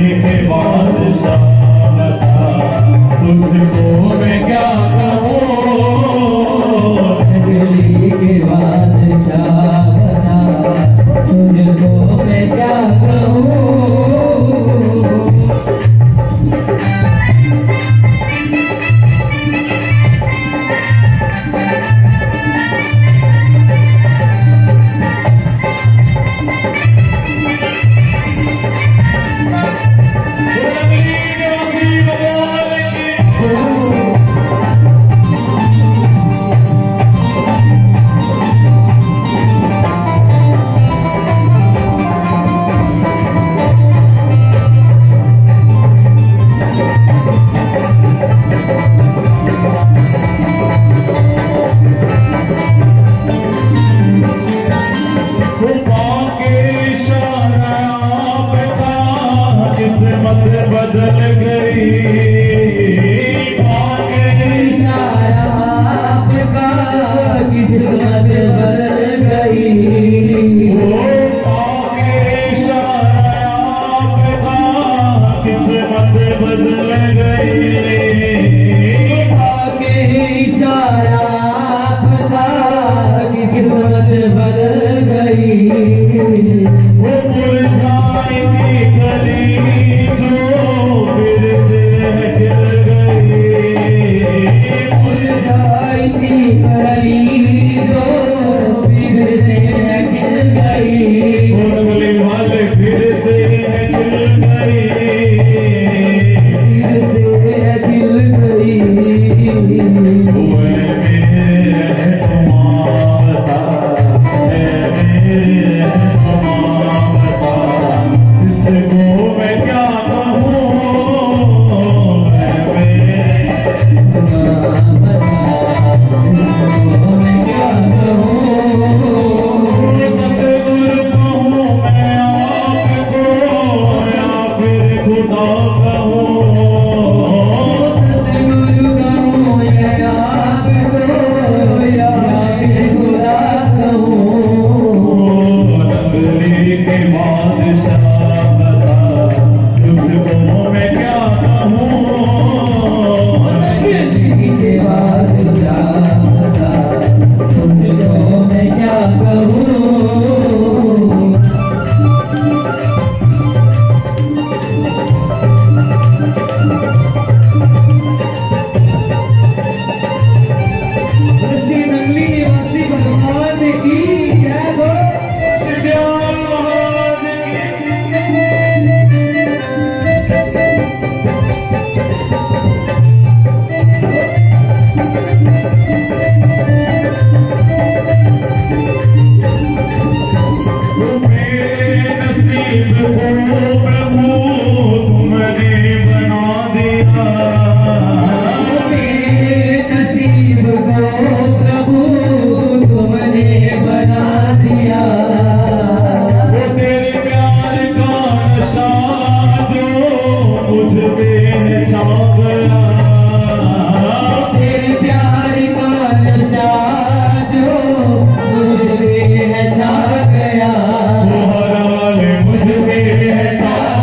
के बादशाह बता, तुझको मैं क्या कहूँ। दिल्ली के बादशाह बता, तुझको मैं क्या कहूँ। बदल गई इशारा आपका, किस्मत बदल गई। इशारा आपका, किस्मत बदल गई। इशारा आपका, किस्मत बदल गई। वो मुरझाई थी कली जो फिर से खिल गई। मुरझाई थी कली जो फिर से खिल गई। उंगली वाले फिर से खिल गई, फिर से खिल गई। गया।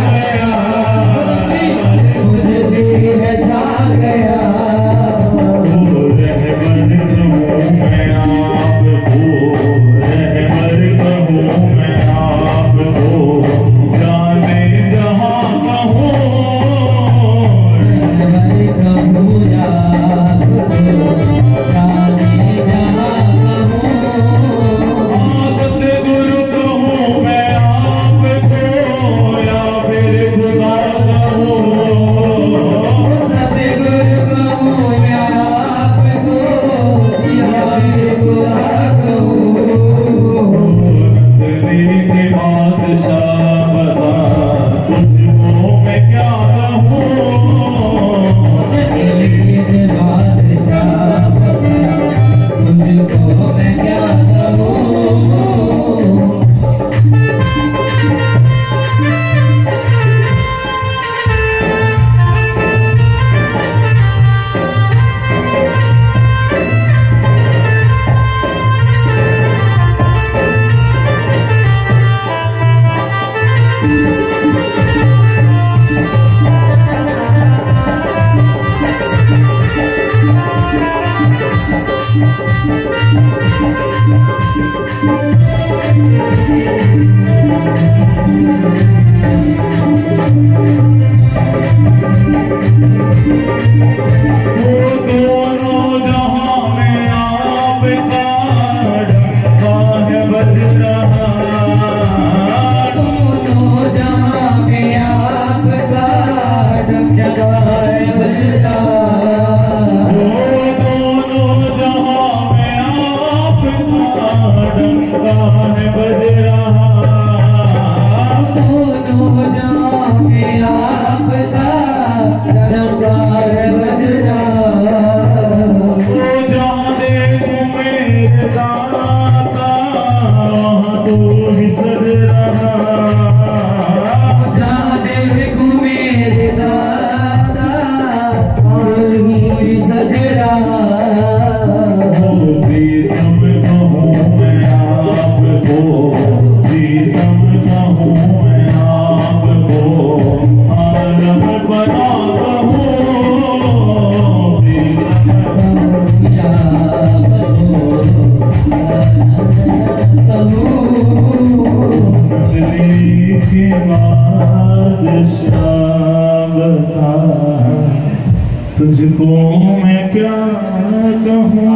बादशाह बता तुझको मैं क्या कहूँ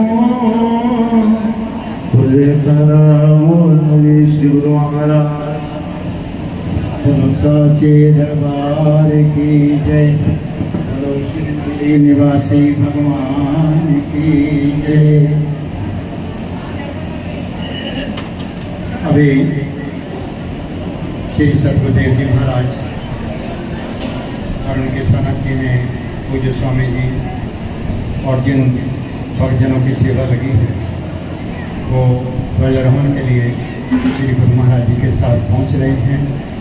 तुझे करा वो श्री गुरु महाराज साचे दरबार की जय, बोलो श्री निवासी भगवान की जय। अभी श्री सतगुरुदेव जी महाराज और उनके सानिध्य में पूज्य स्वामी जी और जिन भक्तजनों की सेवा लगी है वो ध्वजारोहण के लिए श्री गुरु महाराज जी के साथ पहुंच रहे हैं।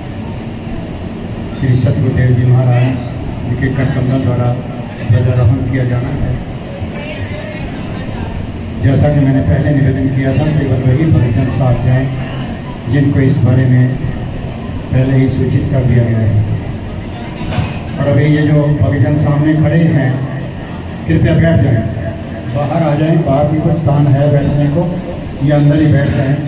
श्री सतगुरुदेव जी महाराज जी के कटकमलों द्वारा ध्वजारोहण किया जाना है। जैसा कि मैंने पहले निवेदन किया था, केवल वही भक्तजन साथ जाएं जिनको इस बारे में पहले ही सूचित कर दिया गया है। और अभी ये जो भक्तजन सामने खड़े हैं कृपया बैठ जाएं, बाहर आ जाएं, बाहर भी कुछ स्थान है बैठने को या अंदर ही बैठ जाएं।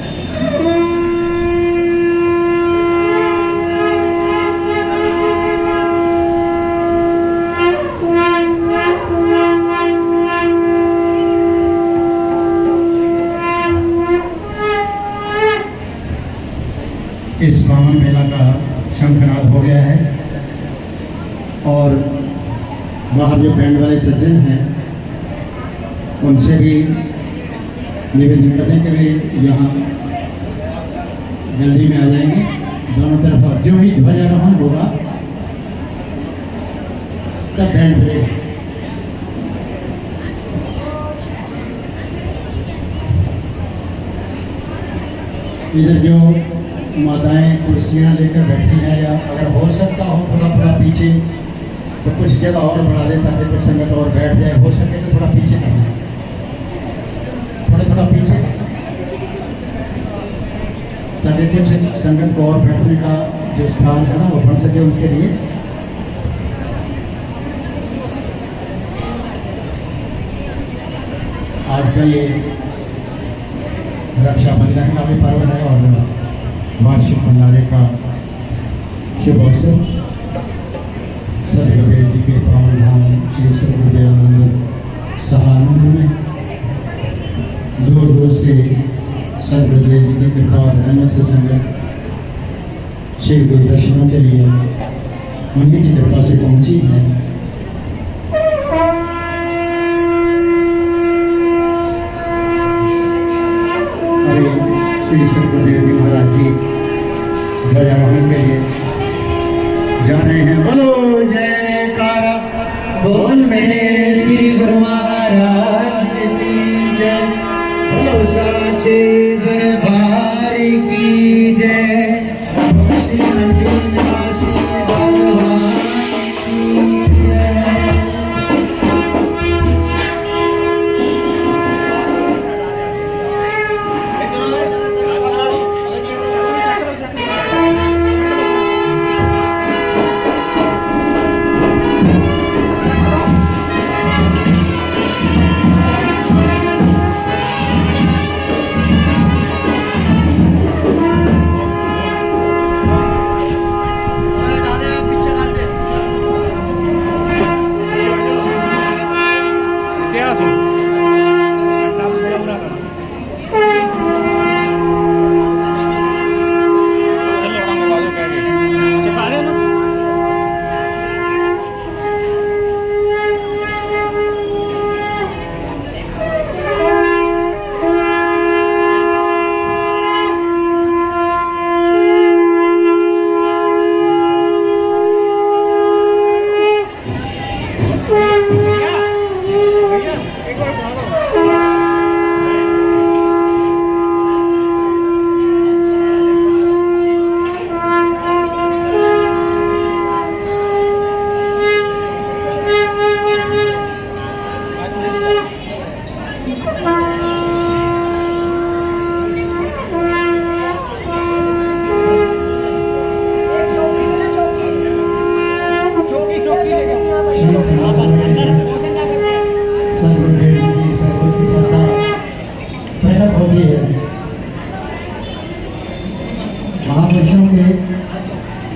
इस पावन मेला का शंखनाद हो गया है और बाहर जो बैंड वाले सज्जन हैं उनसे भी निवेदन करने के लिए यहाँ गैलरी में आ जाएंगे। दोनों तरफ जो ही ध्वजारोहण होगा तब बैंड बजेगा। इधर जो माताएं कुर्सियां लेकर बैठी हैं या अगर हो सकता हो थोड़ा पीछे तो कुछ जगह और बढ़ा दें ताकि कुछ संगत और बैठ जाए। हो सके तो थोड़ा पीछे करना, थोड़ा पीछे, ताकि कुछ संगत को और बैठने का जो स्थान है ना वो बन सके उनके लिए। आज का ये रक्षाबंधन का भी पर्व है और वार्षिक भंडारे का शुभ अवसर सदगुरुदेव जी के पावन धाम श्री सदगुरुदयानंद सहानंद में दूर दूर से सदगुरुदेव जी की कृपा और रहमत से संगत श्री गुरु दर्शनों के लिए उन्हीं की कृपा से पहुंची है। श्री सतगुरुदेव जी महाराज जी ध्वजारोहण के लिए जा रहे हैं। बोलो जयकारा बोल मेरे श्री गुरु महाराज की जय, बोलो साचे दरबार की जय, बोलो श्री निवासी भगवान की जय।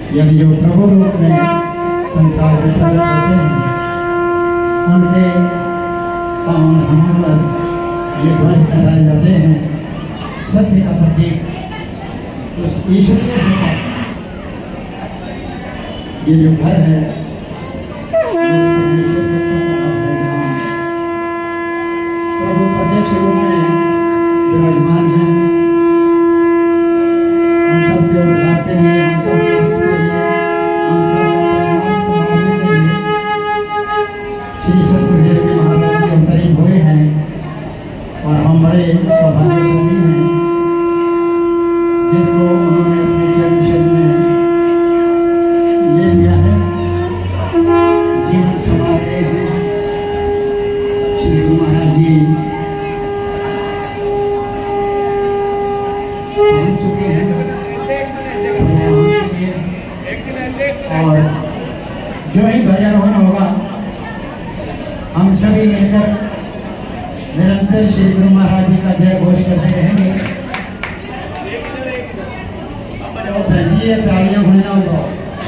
यानी जो प्रभु रूप में संसार में प्रकट होते हैं, उनके पावन धामों पर ये ध्वज फहराए जाते हैं। सत्य का प्रतीक उस ईश्वरीय से ये जो घर है, परमेश्वर सत्ता का है, प्रभु प्रत्यक्ष रूप में विराजमान है। हम सब के उद्धार के लिए, हम सब के हित के लिए, हम सब का परिणाम संभालने के लिए श्री सतगुरुदेव के महाराज जी अवतरित हुए हैं और हम बड़े सौभाग्यशाली हैं जिनको उन्होंने अपने चरण शरण में ले लिया है, जीवन समा रहे हैं। श्री गुरु महाराज जी पहुंच चुके हैं और जो ही ध्वजारोहण होगा हम सभी मिलकर निरंतर श्री गुरु महाराज जी का जय घोष करते रहेंगे। तो तालियां होना होगा।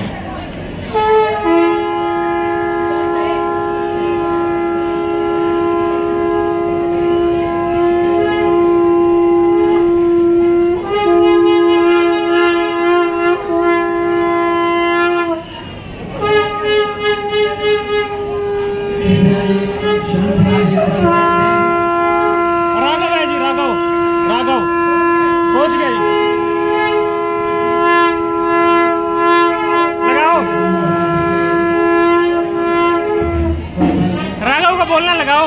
बोलना लगाओ।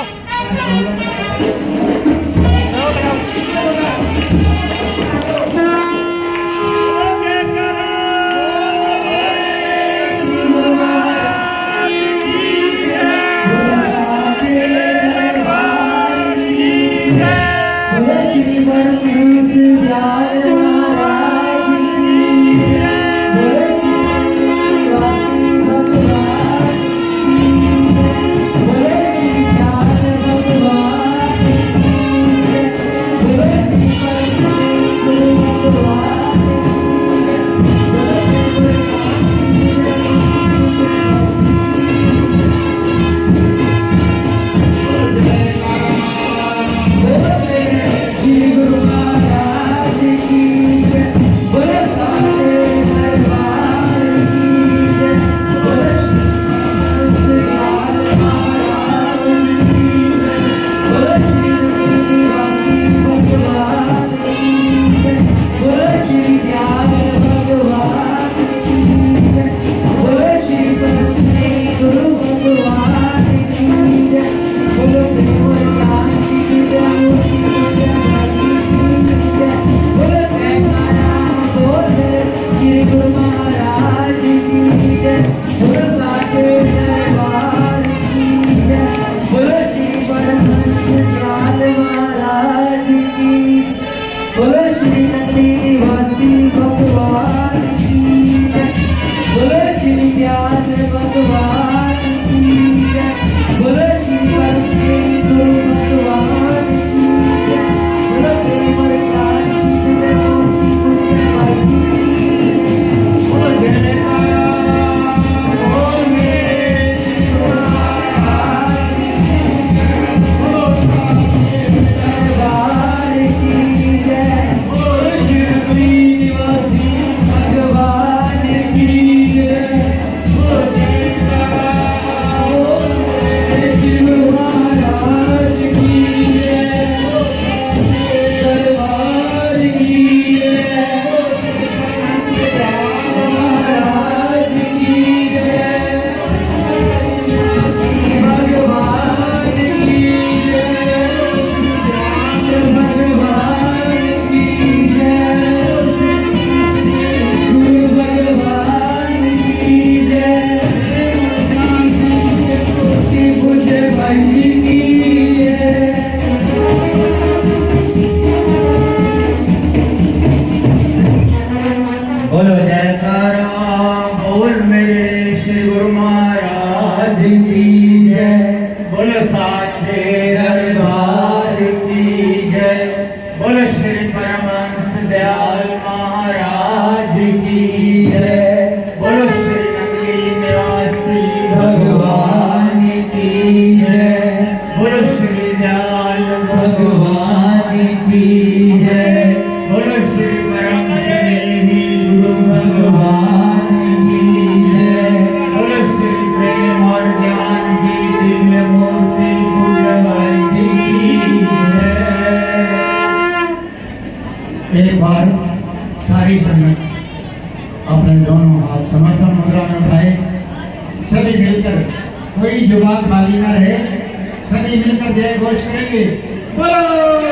लेकर कोई जुबान खाली ना रहे, सभी मिलकर जय घोष करेंगे। बोलो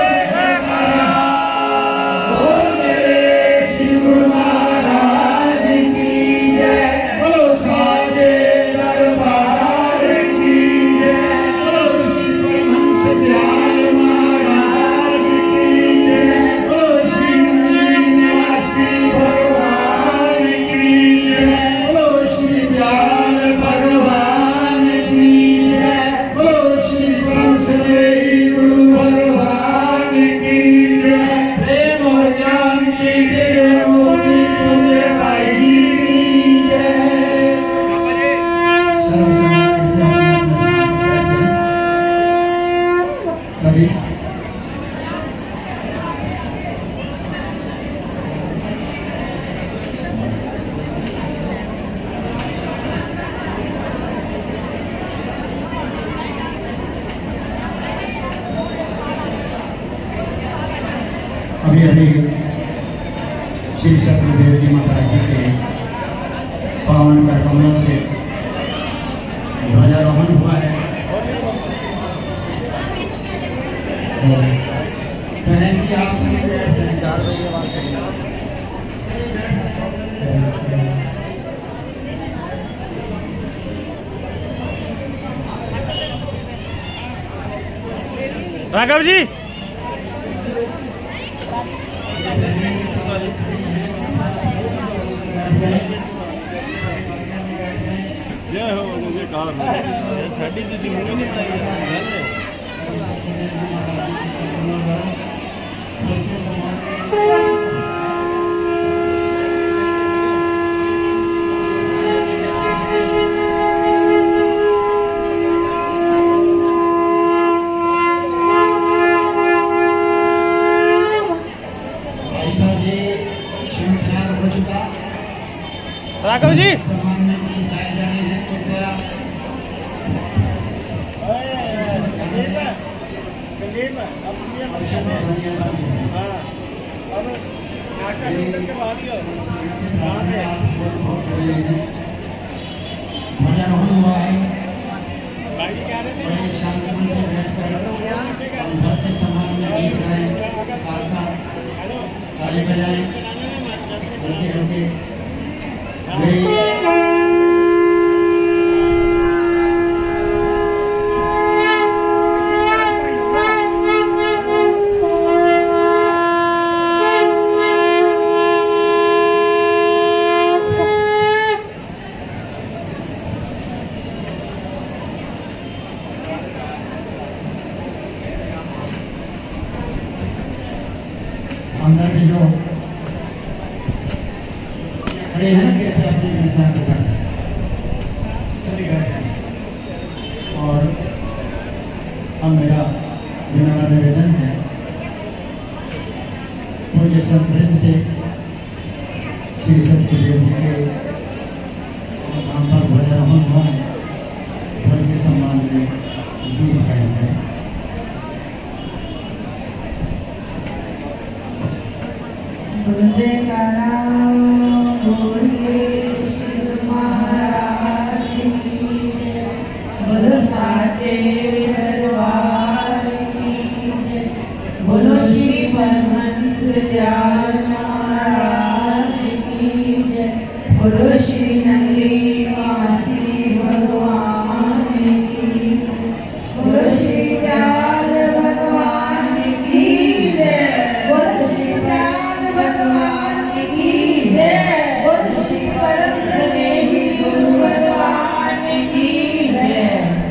मेरे श्री गुरु महाराज की जय, बोलो साचे दरबार की जय, बोलो श्री परमहंस दयाल महाराज की जय, बोलो श्री निवासी भगवान की जय, बोलो श्री दयाल भगवान की जय, बोलो श्री परम सदेही गुरु भगवान की जय, प्रेम और ज्ञान की जय, मोदी पूजे भाई जी की जय। सर्व समाज के सभी अभी अभी श्री सतगुरुदेव जी महाराज जी के पावन कर कमलों से ध्वजारोहण हुआ है और कहें कि आप सभी बैठ जाएं। 4 बजे बात करेंगे। राघव जी जय हो मुझे काल साड़ी किसी मुझे नहीं चाहिए। ऐसा जी श्रृंखला हो चुका राघव जी सम्मान में गाए जाने हैं तो क्या ध्वजारोहण हुआ है, बड़े शांतिमय से बैठकर भक्ति सम्मान में गीत गाएं, साथ साथ ताली बजाएं, हल्के हल्के मेरी अंदर भी जो खड़े हैं कृपया अपने विचार को बैठे सभी बैठे और अब मेरा विनम्र निवेदन है पूज्य संत से श्री सतगुरुदेव जी के नाम पर ध्वजारोहण हुआ है, ध्वज के सम्मान में गीत गाए हैं। बोलो साचे दरबार की जय, बोलो श्री परमहंस दयाल महाराज की जय, बोलो श्री निवासी भगवान की जय, बोलो श्री दयाल भगवान की जय, बोलो श्री दयाल भगवान की जय, बोलो श्री परम सदेही गुरु भगवान की जय।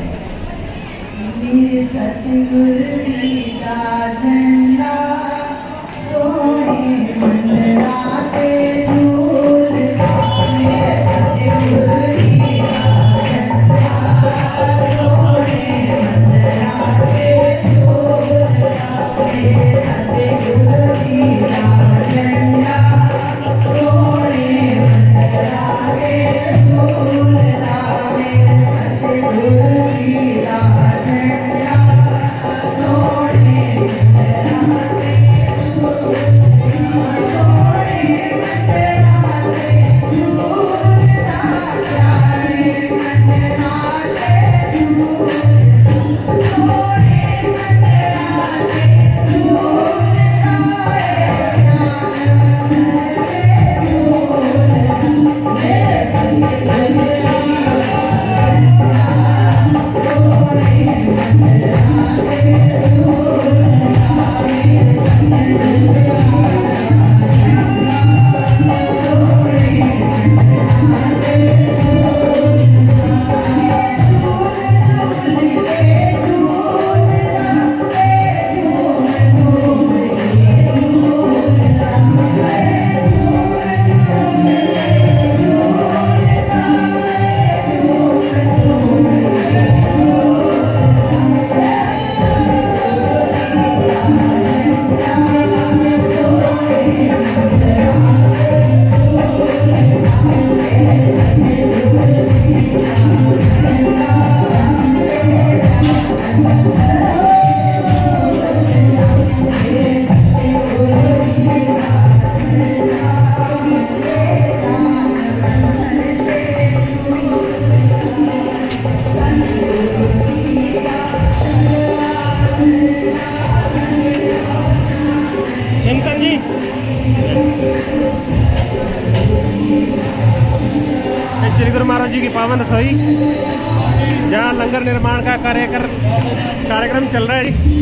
मेरे सतगुरु जी का झंडा सोने मंडराते झूल, मेरे सतगुरु जी का झंडा सोने मंडराते झूल, मेरे सतगुरु जी का झंडा सोने मंडराते झूल, मेरे सतगुरु जी का झंडा सोने मंडराते झूल, सोने मंडराते झूल, प्यारे मंडराते श्री गुरु महाराज जी की पावन रसोई, जहाँ लंगर निर्माण का कार्यक्रम चल रहा है जी।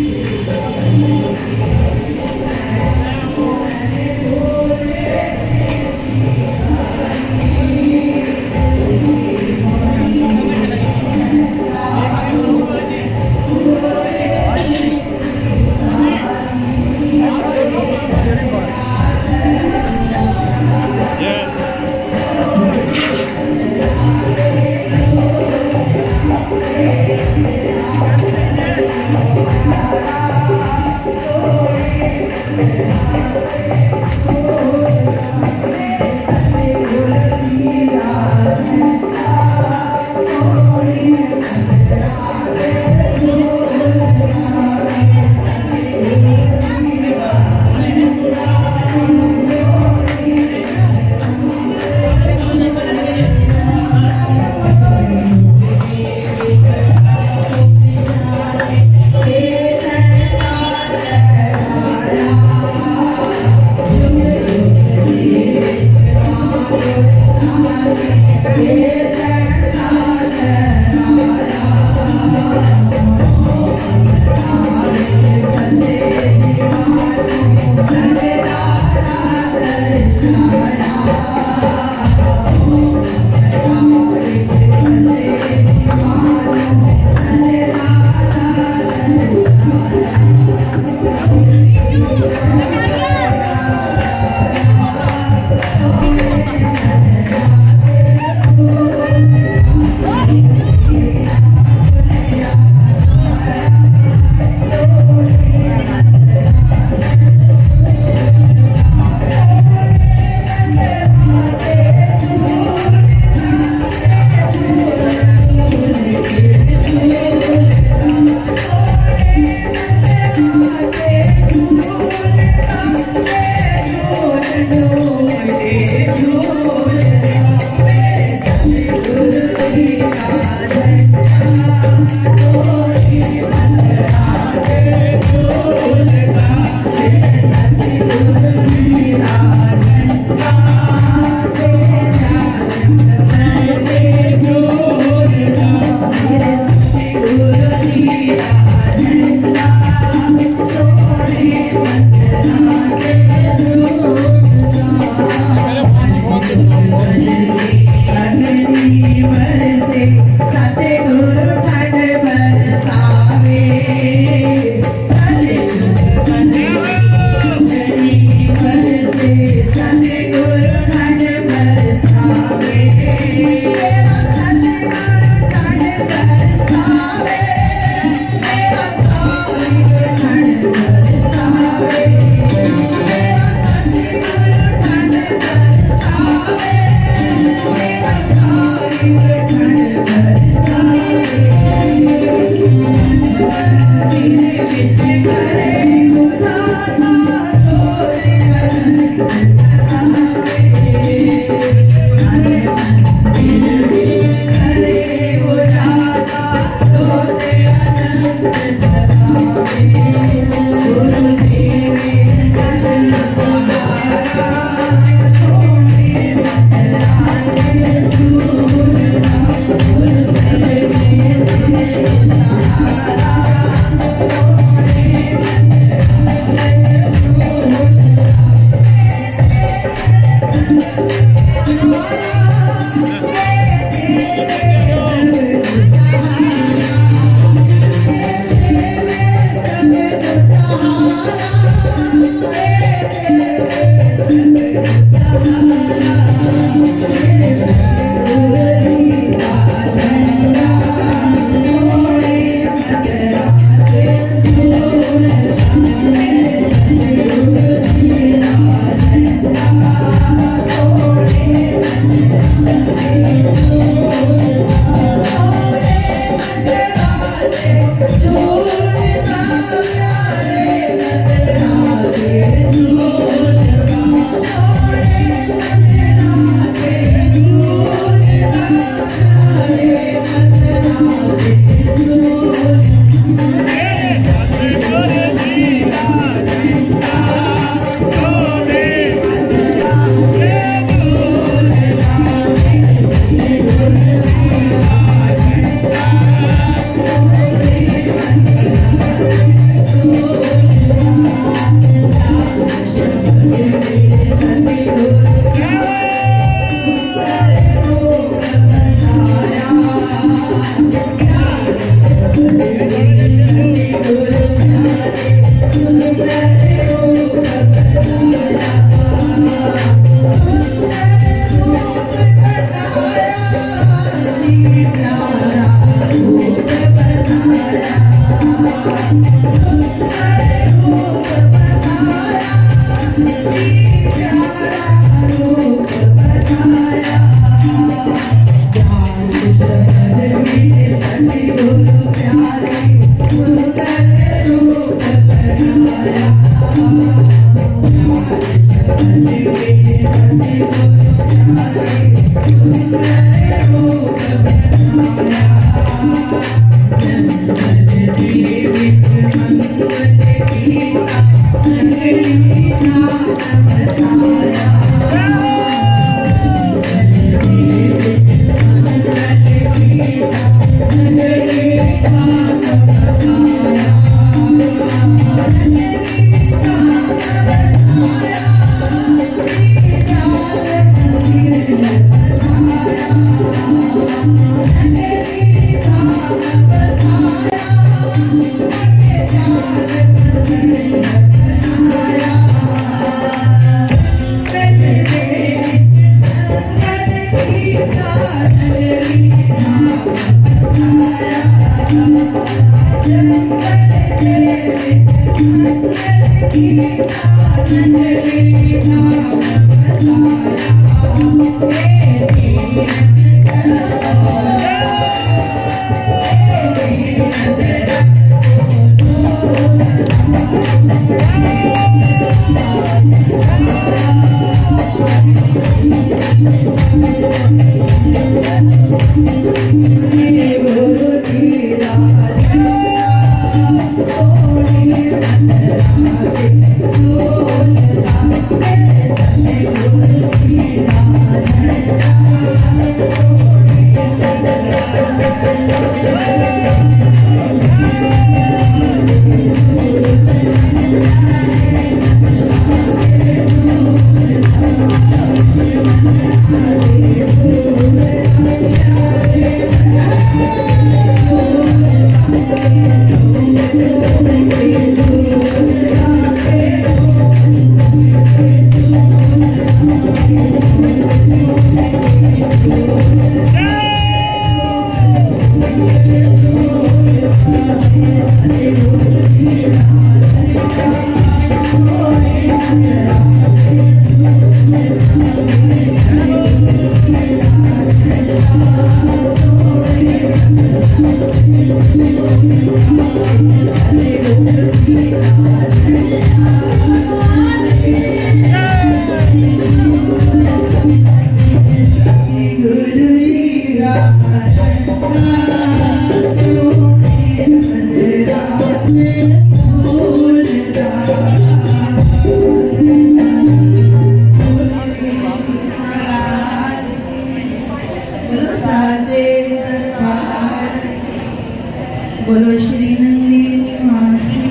बोलो श्री नंदी निवासी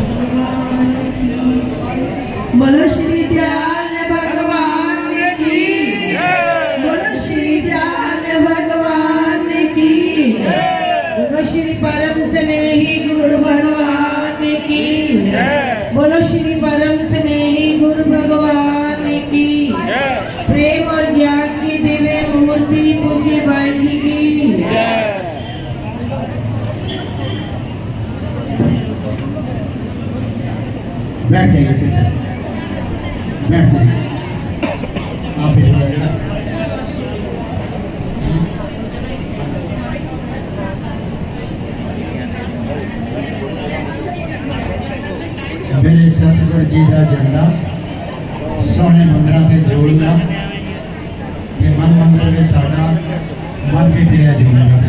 भगवान की, बोलो श्री दयाल भगवान की, बोलो श्री दयाल भगवान की, बोलो श्री परम स्नेही गुरु भगवान की, बोलो श्री परम स्नेही गुरु भगवान की, प्रेम और ज्ञान की दिव्य मूर्ति पूज्य भाई जी की। बैठ जाइए, बैठ जाइए आप भी थोड़ा जरा। मेरे सतगुर जी का झंडा सोने मंदिर में जोड़ना, ये मन मंदिर में साडा मन भी पिया जोड़ना।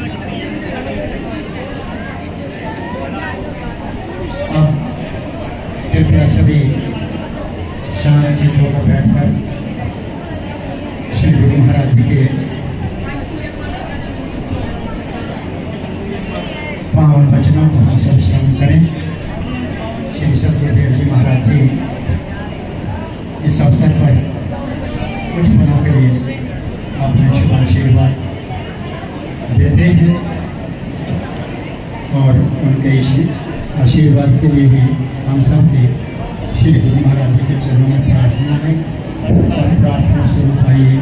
अब कृपया सभी शांत चित्त होकर बैठकर श्री गुरु महाराज जी के पावन वचनों को हम सब श्रवण करें। श्री सतगुरुदेव जी महाराज जी इस अवसर पर कुछ पलों के लिए अपने शुभ आशीर्वाद देते हैं और उनके इस आशीर्वाद के लिए ही हम सब के श्री गुरु महाराज जी के चरणों में प्रार्थना है और प्रार्थना स्वरूप आइए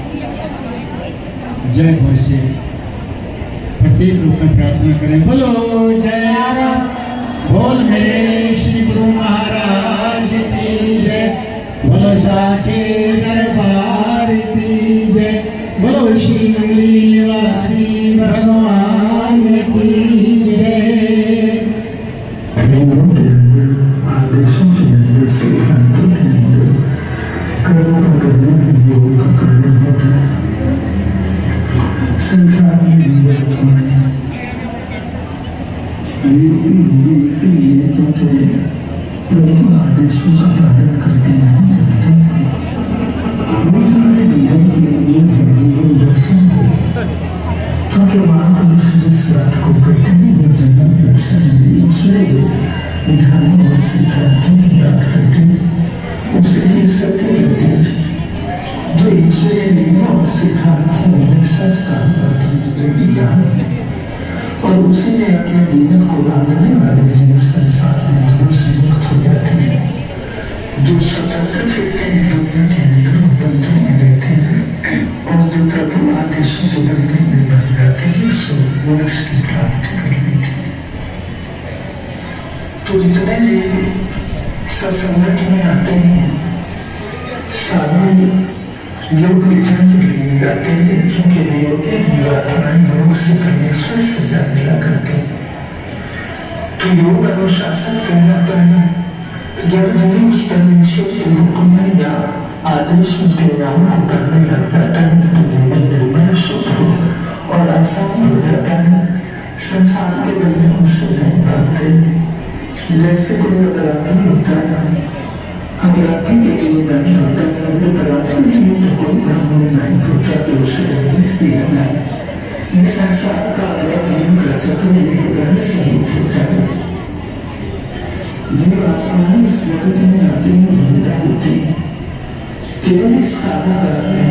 जय घोष से प्रत्येक रूप में प्रार्थना करें। बोलो जय राम। बोल मेरे श्री गुरु महाराज की जय, बोलो साचे दरबार की जय, बोलो श्री नंगली निवासी भगवान की जय। आदेशों के अंदर सिद्धांतों के अंदर कर्मों का करना योग का करना होता है। संसार में इसलिए क्योंकि प्रभु आदेशों का पालन करके नहीं चलते हैं। वो सारे जीवन के लिए जीवन दर्शन है, क्योंकि महापुरुष जिस बात को करते हैं वो जन्म दर्शन है। ईश्वरी विधानों और सिद्धांतों की बात करते हैं, उसे ही सत्य कहते हैं। जो ईश्वरीय नियमों और सिद्धांतों में सच काम करते हैं वही ज्ञान है, और उसी में अपने जीवन को बांधने वाले जीव संसार में दूर से मुक्त हो जाते हैं। जो स्वतंत्र फिरते हैं दुनिया के अंदर बंधुओं में रहते हैं, और जो प्रभु आदेशों के बंधन में बन जाते हैं सो मोक्ष की प्राप्ति कर लेते हैं। तो जितने जीव सत्संगत में आते हैं सारे योग विधान के लिए आते हैं, क्योंकि योग के जीवात्माएं योग से परमेश्वर से जा मिला करते हैं। तो योग अनुशासन कहलाता है जब जीव उस परमेश्वर के हुक्म या आदेश में क्रियाओं को करने लगता है तो जीवन निर्मल शुभ हो और आसान हो जाता है। संसार के बंधनों से नहीं भागते। जैसे कोई अपराधी होता है, अपराधी के लिए दंड होता है, अपराधी के लिए तो कोई कानून नहीं होता कि उसे दंडित किया जाए। ये संसार का अलग नहीं कर सके, एक दंड स्वरूप होता है। जीव आत्माएं इस जगत में आती हैं, विदा होती हैं, केवल इस कारागार में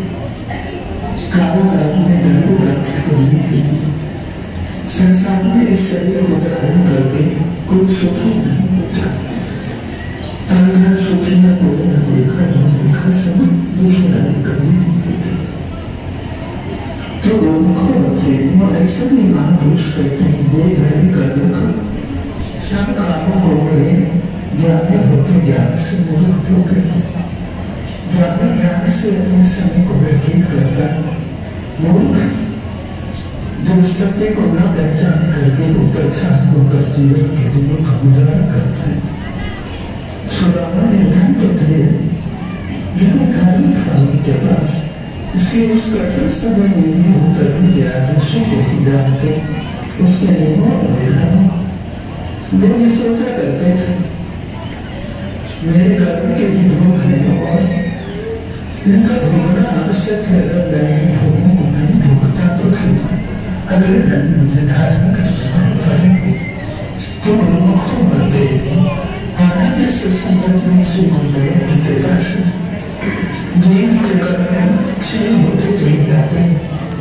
दंड प्राप्त करने के लिए। संसार में इस शरीर को धारण करके कोई सुखी नहीं होता। तंद्रा सुखिया को न देखा जो देखा सब दुनिया ने कभी नहीं होती। तो गोमुखों होते वो ऐसे भी महापुरुष कहते हैं ये घरे का दुख सब कामों को गए ज्ञानी होते ज्ञान से मूर्ख हो गए। ज्ञानी ज्ञान से अपने समय को व्यतीत करता है, मूर्ख जो सत्य को न पहचान करके उत्तरछान होकर जीवन के दिनों का गुजारा करता है। सुदामा निर्धन तो थे, लेकिन धर्म था उनके पास, इसलिए उस कठिन समय में भी प्रभु के आदेशों को ही जानते, उसके नियमों और विधानों को। वो ये सोचा करते थे मेरे कर्म के ही भोग है और इनका भोगना आवश्यक है। अगर मैं इन भोगों को नहीं भोगता तो फिर अगले जन्म मुझे धारण करने पड़ेंगे। तो गुरुमुखों होते हालांकि सुसंगत में श्री गुरुदेव की कृपा से जीव के कर्म क्षीण होते चले जाते हैं,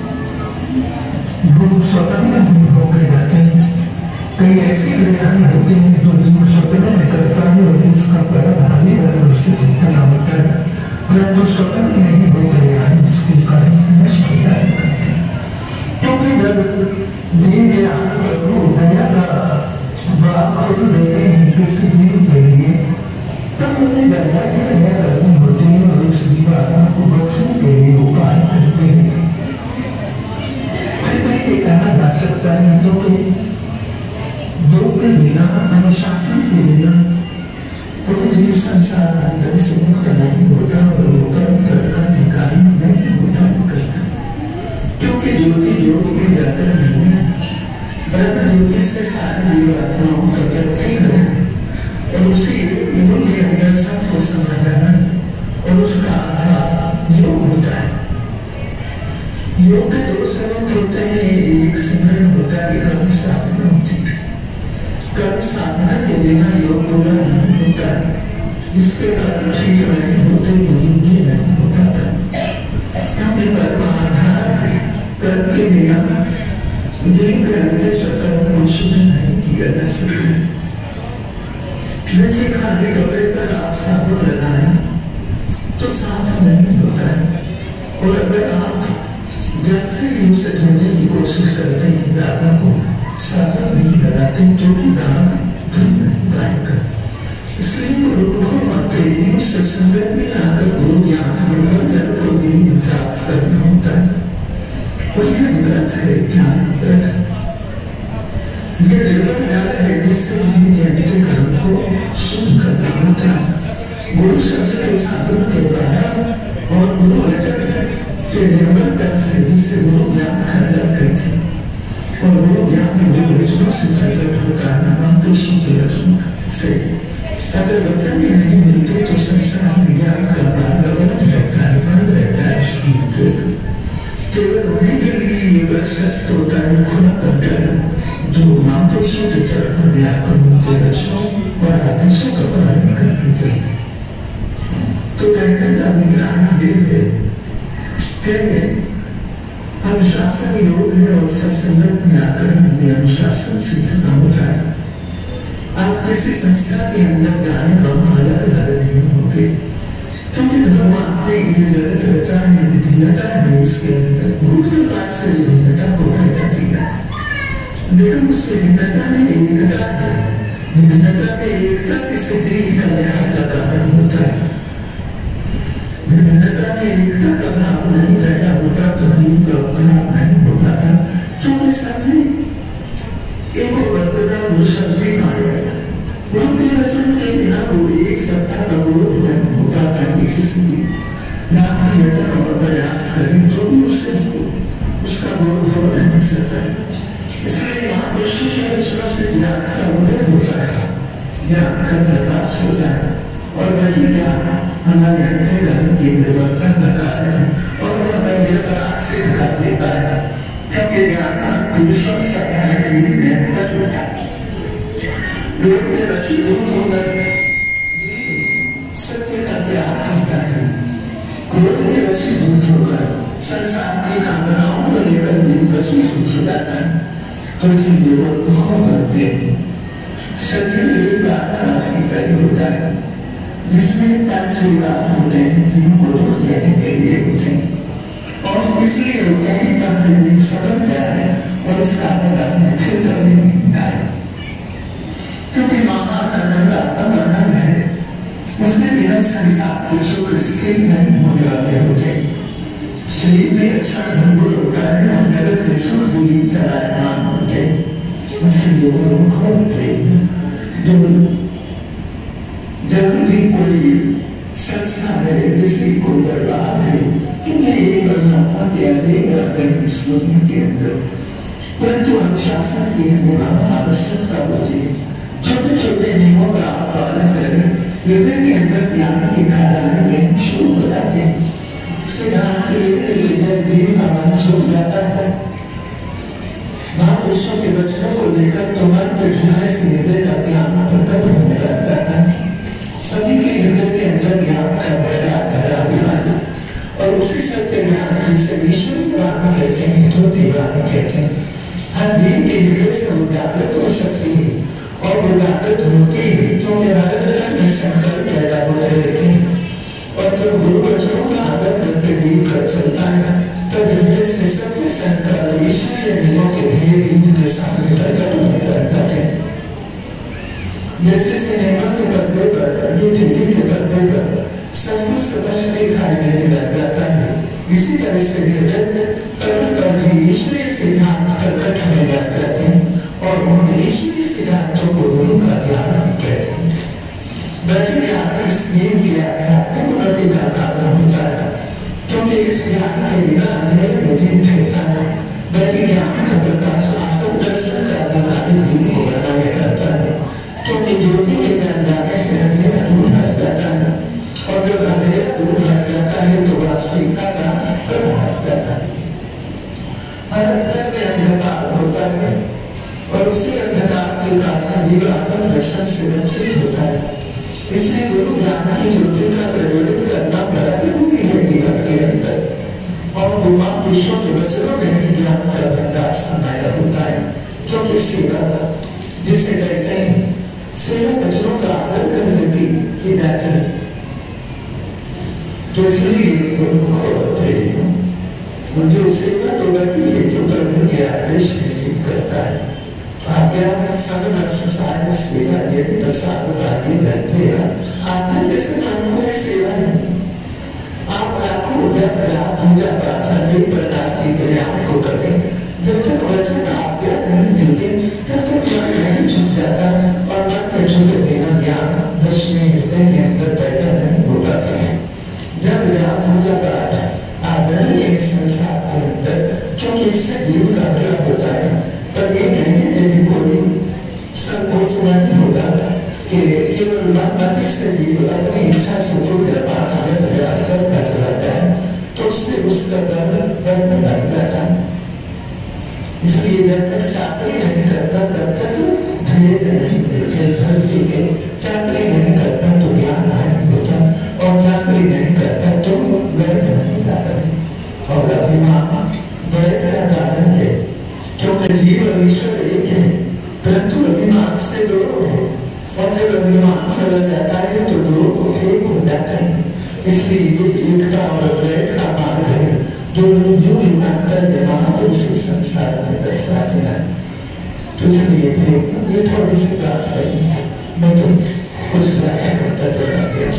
वो स्वतंत्र नहीं होकर जाते हैं। कई ऐसी क्रियाएं होती हैं जो जीव स्वतंत्र में करता है और उसका पराभावी धर्म उससे जितना होता है, परंतु स्वतंत्र नहीं हो क्रियाएं उसके कारण नष्ट हो जाया करते हैं। क्योंकि जब जीव या प्रभु दया का द्वार खोल देते हैं किसी जीव के लिए, तब उन्हें दया की दया करनी होती है और उस जीवात्मा को बख्शने के लिए उपाय करते हैं। फिर भी ये कहा जा सकता है तो कि योग के बिना, अनुशासन के बिना कोई जीव संसार अंदर से मुक्त नहीं होता और ऊपर का अधिकारी नहीं होता करता, क्योंकि ज्योति ज्योत में जाकर नहीं है। ब्रह्म ज्योति से सारे जीवात्माओं का नहीं करना है और उसी योग के अंदर सबको समझना और उसका आधार योग होता है। योग के दो स्वरूप होते हैं, एक सिमरन होता है, कर्म साधना होती है। कर्म साधना के बिना योग पूरा नहीं होता है, जिसके कर्म ठीक नहीं होते योगी नहीं होता था, क्योंकि कर्म आधार है। कर्म के बिना जीव के अंदर कर्म को शुद्ध नहीं किया जा सकता। जैसे खाली कपड़े पर आप साबुन लगाएं तो साफ नहीं होता है, और अगर आप जल से ही उसे धोने की कोशिश करते हैं, दागों को साबुन नहीं लगाते तो भी दाग तुम नहीं पाएगा। इसलिए गुरु को प्रेमियों से संगत में आकर गुरु ज्ञान निर्मल को भी प्राप्त करना होता है। और यह व्रत है, ज्ञान व्रत। ये निर्मल ज्ञान है जिससे जीवन के अंतःकरण को शुद्ध करना होता है। गुरु शब्द के साधन के द्वारा और गुरु वचन के निर्मल ज्ञान से, जिससे गुरु ज्ञान का जप करते हैं। और गुरु ज्ञान गुरु वचनों से प्रकट होता है, महापुरुषों के वचनों से। अगर वचन ही नहीं मिलते तो संसार में ज्ञान का मार्ग अवरुद्ध रहता है, बंद रहता है। उसकी केवल उन्हीं के लिए ये प्रशस्त होता है, खुला करता है, जो महापुरुषों के चरणों में आकर उनके वचनों और आदेशों का पालन करके चले। तो कहने का विग्रह ये है कि अनुशासन योग है और सत्संगत में आकर हमें अनुशासन सीखना होता है। आप किसी संस्था के अंदर जाए, वहाँ अलग अलग नियम होंगे, क्योंकि भगवान ने ये जगत रचा है, विभिन्नता है इसके अंदर। गुरु कृपा से विभिन्नता को पैदा किया, लेकिन उस विभिन्नता में एकता है। विभिन्नता में एकता की सिद्धि कल्याण का कारण होता है। विभिन्नता में एकता का भाव नहीं पैदा होता तो जीव का उद्धार नहीं हो पाता, क्योंकि सभी एक वर्तता शब्द पाया। गुरु के वचन के बिना वो एक सत्ता का विरोध नहीं हो पाता है। किसी भी लाभ यत्न और प्रयास करें तो भी उससे उसका विरोध हो नहीं सकता। इसलिए महापुरुषों के वचनों से ज्ञान का उदय होता है, ज्ञान का प्रकाश होता है। और वही ज्ञान हमारे अंतःकरण की निर्भरता का कारण है और वह निर्भरता से कर देता है। जब ये ज्ञान पुरुषों साधारण जीवन में अंतर होता है, लोग के वशीभूत होकर सत्य का त्याग करता है। क्रोध के वशीभूत होकर संसार की कामनाओं को लेकर जीव वशीभूत हो जाता है। तो इसलिए वो दुखों पर प्रेम शरीर एक बार तय होता है, जिसमें तत्स्वीकार होते हैं, जीव को दुख देने के लिए होते हैं। और इसलिए होते हैं ताकि जीव समझ जाए और इसका आनंद में फिर कभी नहीं आए। क्योंकि महान आनंद आत्म आनंद है, उसमें बिना संसार को सुख स्थिर नहीं होने वाले होते। शरीर में अच्छा धनगुण होता है और जगत के सुख भी चलायमान होते हैं। इसलिए गुरुमुख और प्रेम जब भी कोई संस्था है, किसी कोई दरबार है, क्योंकि एक परमात्मा के अनेक रंग हैं इस दुनिया के अंदर, परंतु अनुशासन की निभाना आवश्यकता होती है। छोटे छोटे नियमों का आप पालन करें, हृदय के अंदर ज्ञान की धाराएं बहनी शुरू हो जाती हैं। सिद्धांत जब जीव का मन छूट जाता है, महापुरुषों के वचनों को लेकर तो मन के झुकने से हृदय का ज्ञान प्रकट होने लग जाता है। सभी के हृदय के अंदर ज्ञान का भरा हुआ है और उसी सत्य ज्ञान जिसे ईश्वरी वाणी कहते हैं, ज्योति वाणी कहते हैं, हर जीव के हृदय से उजागृत हो सकती है। और उजागृत होती है क्योंकि हर में संकल्प पैदा होते रहते हैं। और जब गुरु वचनों का आदर करके जीव कर चलता है, तब हृदय से सत्य संकल्प ईश्वरीय नियमों के ध्येय जीव के सामने प्रकट होने लग जाते हैं। जैसे सिनेमा के पर्दे पर, ये टीवी के पर्दे पर सब कुछ स्पष्ट दिखाई देने लग जाता है, इसी तरह से हृदय पर भी ईश्वरीय सिद्धांत प्रकट होने लग जाते हैं। और उन ईश्वरीय सिद्धांतों को गुरु का ज्ञान ही कहते हैं। वही ज्ञान इस जीव की आध्यात्मिक उन्नति का कारण होता है, क्योंकि इस ज्ञान के बिना अंधेरे में जीव फिरता है। वही ज्ञान का प्रकाश आत्म दर्शन का अधिकारी जीव को बनाया करता है, क्योंकि ज्योति के ज्ञान जाने से अंधेरा दूर हट जाता है। और जब अंधेरा दूर हट जाता है तो वास्तविकता का पता हट जाता है। हर अंतर में अंधकार होता है और उसी अंधकार के कारण जीव आत्म दर्शन से वंचित होता है। इसलिए गुरु ज्ञान की ज्योति का प्रज्वलित करना बड़ा जरूरी है जीवन के अंदर। और महापुरुषों के वचनों में ही ज्ञान का भंडार समाया होता है, क्योंकि सेवा जिसे कहते हैं, सेवा वचनों का आदर करके की जाती है। तो इसलिए गुरुमुख और प्रेम जो सेवा तो वही है जो प्रभु के आदेश में करता है। आज्ञा सब संसार सेवा यदि प्रसाद उतारिए करते आज्ञा कैसे मानो कोई सेवा नहीं। आप लाखों जब पूजा प्रार्थना एक प्रकार की क्रियाओं को करें, जब तक वचन आज्ञा नहीं मिलते तब तक मन नहीं झुक जाता और मन के झुके बिना ज्ञान दशमी हृदय के अंदर पैदा नहीं हो पाता है। जब पूजा पाठ आदरणीय संसार के अंदर, क्योंकि इससे जीव का भला होता है, पर ये कहने में भी कोई संकोच नहीं होगा कि केवल मति से जीव अपनी इच्छा से पूजा पाठ करता चला जाए तो उससे उसका धर्म बढ़ने लग जाता है। इसलिए जब तक चाकरी नहीं करता तब तक भेद नहीं मिलते धरती के। चाकरी नहीं करता तो ज्ञान नहीं होता, और चाकरी नहीं करता तो गर्व नहीं आता है। और अभिमान द्वैत का कारण है, क्योंकि जीव और ईश्वर एक है, परंतु अभिमान से दो है, और जब अभिमान चला जाता है तो दो एक हो जाते हैं। इसलिए ये एकता और द्वैत का मार्ग है जो युगांतर में महापुरुष संसार में दर्शाते हैं। तो इसलिए फिर ये थोड़ी सी बात करनी थी, मैं तो कुछ व्याख्या करता चला गया।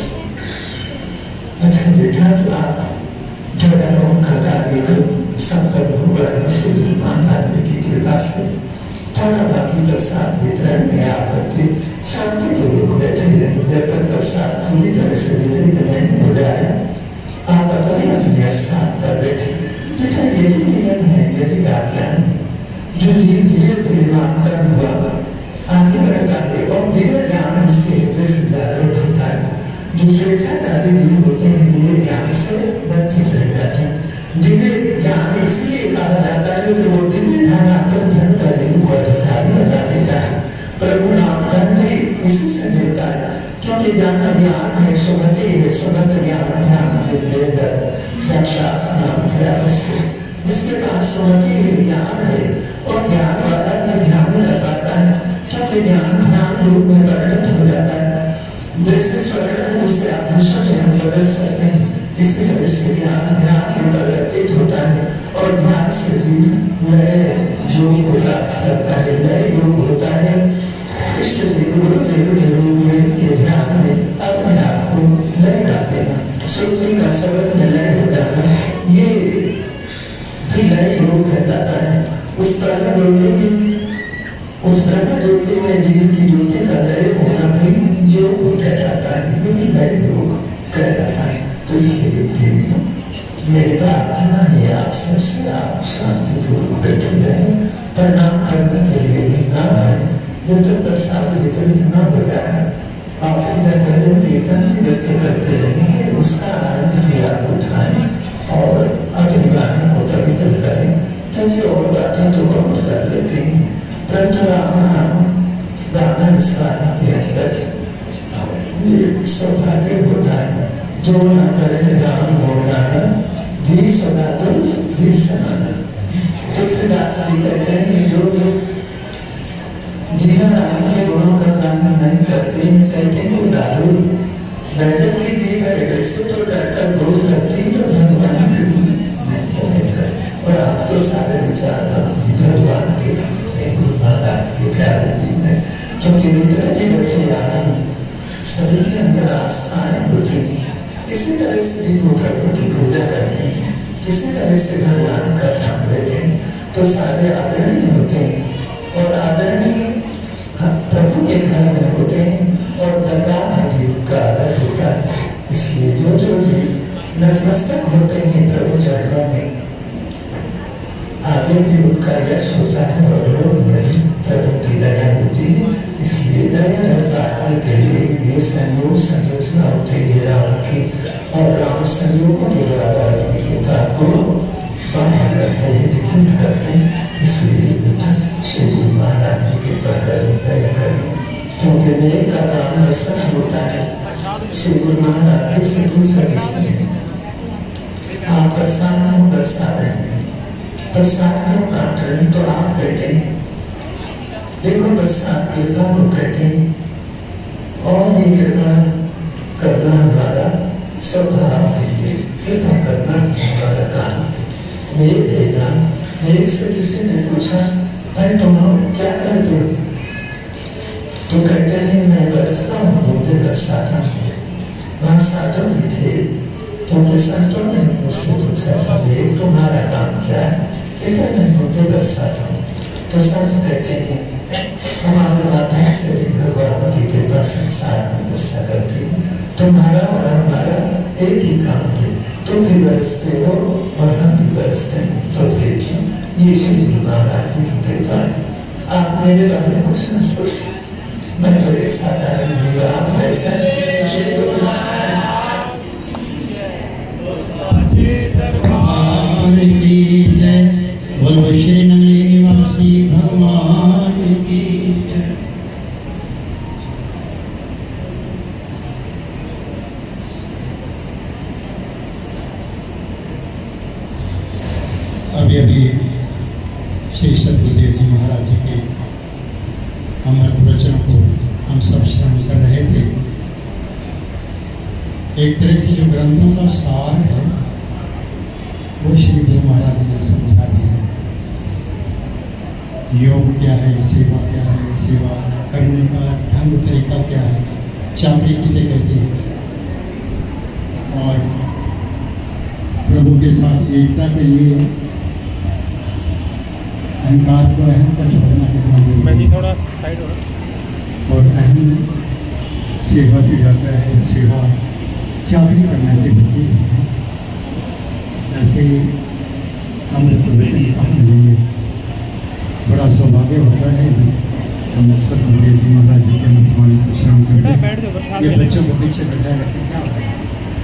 अच्छा बेटा, आप जगह का कार्य सफल हुआ है श्री माता जी की कृपा से। थोड़ा बाकी प्रसाद वितरण में आप बच्चे शांतिपूर्वक बैठे रहे जब तक प्रसाद पूरी तरह से वितरित नहीं हो जाए। आप अपने अपने स्थान पर बैठे। बेटा यही नियम है, यही आज्ञा है। जो जीव धीरे धीरे मानता हुआ आगे बढ़ता है और धीरे ज्ञान उसके हृदय से जागृत होता है। जो स्वेच्छाचारी जीव होते हैं धीरे ज्ञान से वंचित रह जाते हैं। दिव्य ज्ञान इसलिए कहा जाता है कि वो दिव्य धनात्म धन का जीव को अधिकारी बना देता है। प्रभु नाम धन भी इसी से मिलता है, क्योंकि ज्ञान ध्यान है, सुगति है, सुगत ज्ञान ध्यान जिसके पास सुगति है, ज्ञान है, और ज्ञान वाला ये ध्यान कर पाता है, क्योंकि ज्ञान ध्यान रूप में परिणत हो जाता है। जैसे स्वर्ण है उसे आभूषण में हम बदल सकते हैं, इसी तरह से ज्ञान ध्यान में परिवर्तित होता है, और ध्यान से जीव नए योग को प्राप्त करता है, नए योग होता है। इष्ट देव गुरुदेव के रूप में के ध्यान में अपने आप को नए कर देना, श्रुति का शब्द में लय हो जाना, ये भी नए योग कहलाता है। उस ब्रह्म ज्योति में जीव की ज्योति का लय होना भी योग कहलाता है, ये भी नए योग कहलाता है। तो इसलिए प्रेमियों, मेरी प्रार्थना है आप सबसे, आप शांतिपूर्वक बैठे रहे। प्रणाम करने के लिए भी ना आए जब तक प्रसाद वितरित न हो जाए। आप इधर भजन कीर्तन भी बच्चे करते रहेंगे, उसका आनंद भी आप उठाएं और अपनी वाणी को पवित्र करें, क्योंकि और बातें तो बहुत कर लेते हैं, परंतु राम नाम गाना इस वाणी के अंदर ये सौभाग्य होता है। जो न करे राम गुणगाना जी सौगादुल जी सनातन। तुलसीदास जी कहते हैं जो लोग जीवन राम के गुणों का गान नहीं करते, कहते वो दादू मैडम की जीव है, वैसे तो डॉक्टर बोध करती तो भगवान के नहीं करे। और आप तो सारे विचार भगवान के भक्त हैं, गुरु महाराज के प्यारे जी हैं, क्योंकि मित्र जी बच्चे आए सभी के अंदर आस्थाएं होती हैं। किसी तरह से जीव प्रभु की पूजा करते हैं, किसी तरह से भगवान का नाम लेते हैं, तो सारे आदरणीय होते हैं, और आदरणीय प्रभु के घर में होते हैं, और दरगाह में भी उनका आदर होता है। इसलिए जो जो भी नतमस्तक होते हैं प्रभु चरणों में, आगे भी उनका यश होता है और लोग में प्रभु की दया होती है। इसलिए दया बढ़ाने के लिए ये संयोग संरचना होती है राम की, और राम संयोगों के द्वारा अपनी कृपा को बाहर करते हैं, वितरित करते हैं। इसलिए श्री जी महाराज जी कृपा करें, दया करें, क्योंकि मेरे का काम ऐसा होता है। श्री जी महाराज से दूसरा किसी है, आप प्रसाद बरसा रहे हैं, प्रसाद क्यों बांट रहे हैं, तो आप कहते हैं देखो प्रसाद कृपा को कहते हैं, और ये कृपा करना हमारा स्वभाव है, ये कृपा करना हमारा काम है। मेरे से किसी ने पूछा अरे तुम क्या करते हो? तो कहते हैं मैं बरसता हूँ, बोलते बरसाता हूँ। वहाँ साधु भी थे, क्योंकि संतों ने मुझसे पूछा था देव तुम्हारा काम क्या है? कहते मैं बोलते बरसाता हूँ। तो संत कहते हैं हमारे माध्यम से भगवान की कृपा संसार में वर्षा करती है, तुम्हारा और हमारा एक ही काम है, तुम भी बरसते हो और हम भी बरसते हैं। तो फिर ये श्री गुरु महाराज की कृपा है। आप मेरे बारे में कुछ न सोचिए, मैं तो एक साधारण जीव, आप ऐसा श्री गुरु दरबार की जय, बोलो श्री नगरी निवासी भगवान की जय। अभी अभी श्री सतगुरुदेव जी महाराज जी के अमृत वचनों को हम सब श्रवण कर रहे थे। एक तरह से जो ग्रंथों का सार है वो श्री गुरु महाराज जी ने समझा दिया है। योग क्या है, सेवा क्या है, सेवा करने का ढंग तरीका क्या है, चाकरी किसे कहते हैं, और प्रभु के साथ एकता के लिए अहंकार को अहम का छोड़ना कितना जरूरी है, थोड़ा साइड हो, और अहम सेवा से जाता है, सेवा चाकरी करने से होती है। ऐसे अमृत वचन अपने लिए बड़ा सौभाग्य होता है जब हम सतगुरुदेव जी महाराज जी के अमृतवाणी को श्रवण करते हैं। ये बच्चों को पीछे बैठाए रखते क्या होता है?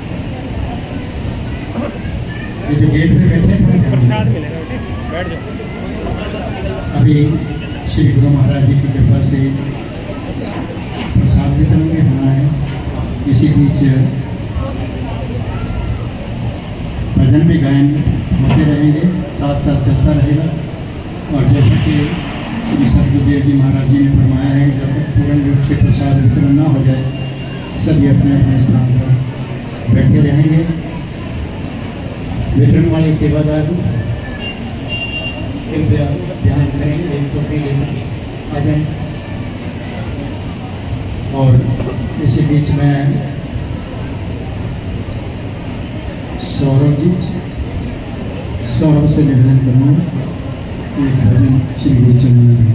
ये जो गेट पे बैठे हैं बैठ जाओ। अभी श्री गुरु महाराज जी की कृपा से प्रसाद वितरण भी होना है। इसी बीच भजन भी गायन होते रहेंगे, साथ साथ चलता रहेगा। और जैसा कि श्री सतगुरुदेव जी महाराज जी ने फरमाया है, जब तक पूर्ण रूप से प्रसाद वितरण ना हो जाए सभी अपने अपने स्थान पर बैठे रहेंगे। वितरण वाले सेवादार कृपया ध्यान करें, एक टोपी लेकर आ जाए। और इसी बीच में सौरभ से निवेदन करूँगा एक भजन श्री गुरु चरण में।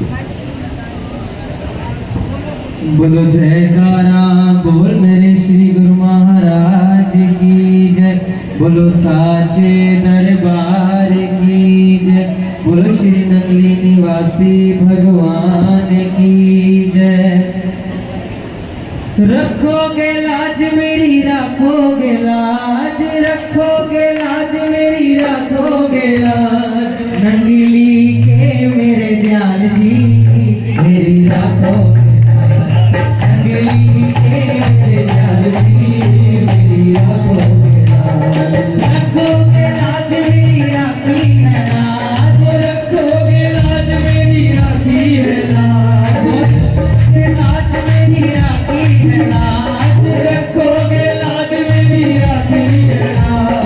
बोलो जयकारा बोल मेरे श्री गुरु महाराज की जय, बोलो साचे दरबार की जय, बोलो श्री नगली निवासी भगवान की जय। रखोगे लाज मेरी, रखोगे लाज, रखोगे लाज मेरी, रखोगे लाज, नंगली के मेरे दयाल जी मेरी रखोगे लाज, नंगली के मेरे दयाल जी मेरी रखोगे लाज। रखोगे लाज मेरी, राखी है लाज, रखोगे लाज मेरी, राखी है लाज, रखोगे लाज मेरी, राखी है लाज, रखोगे लाज मेरी, राखी है लाज।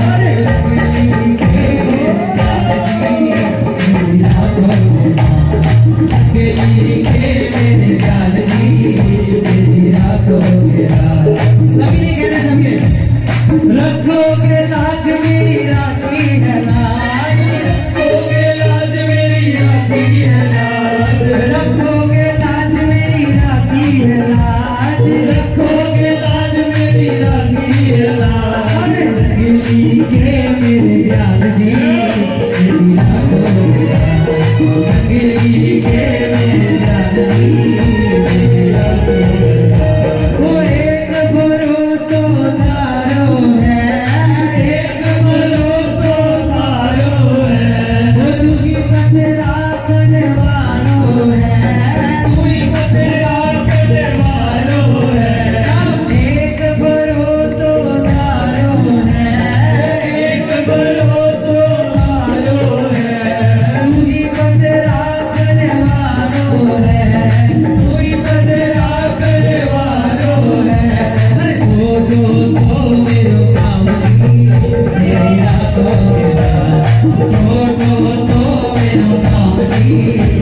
रखोगे लाज मेरी, राखी है लाज, रखोगे लाज मेरी, राखी है लाज, रखोगे लाज मेरी, राखी है लाज, रखोगे लाज मेरी, राखी है लाज। नगली के मेरे दयाल जी मेरी रखोगे लाज, नगली के मेरे दयाल जी मेरी रखोगे लाज। वो एक भरोसा तारो है, एक भरोसा तारो है, वो दुखी पथरा करने वालों है, दुखी पथरा करने वालों है। एक भरोसा तारो है, एक भरोसा तारो है, दुखी पथरा करने वालों है, दुखी पथरा करने वालों है। वो दोस्तों मेरो काम की मेरी रातों के बाद, वो दोस्तों मेरो काम की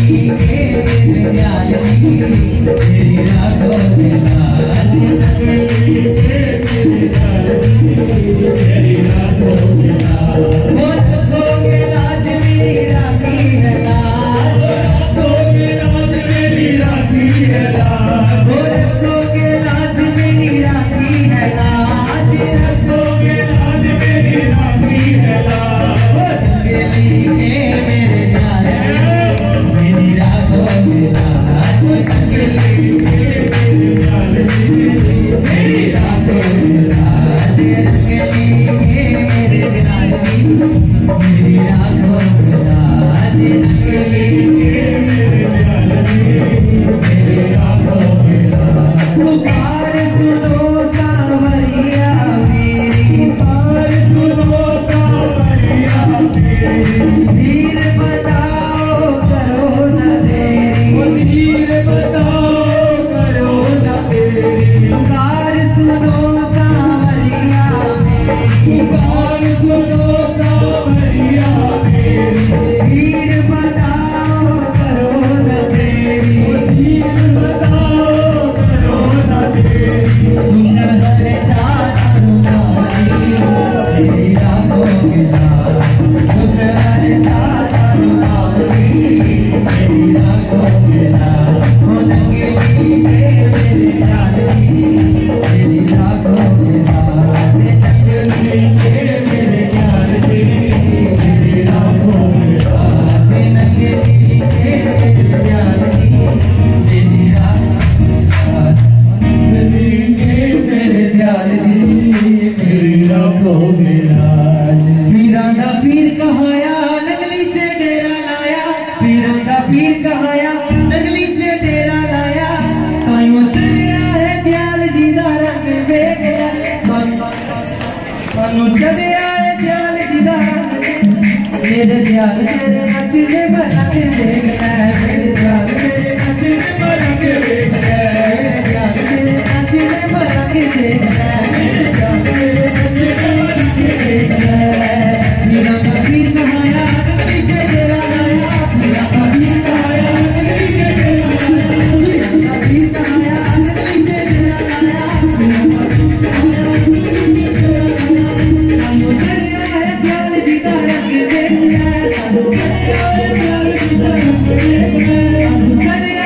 Hey!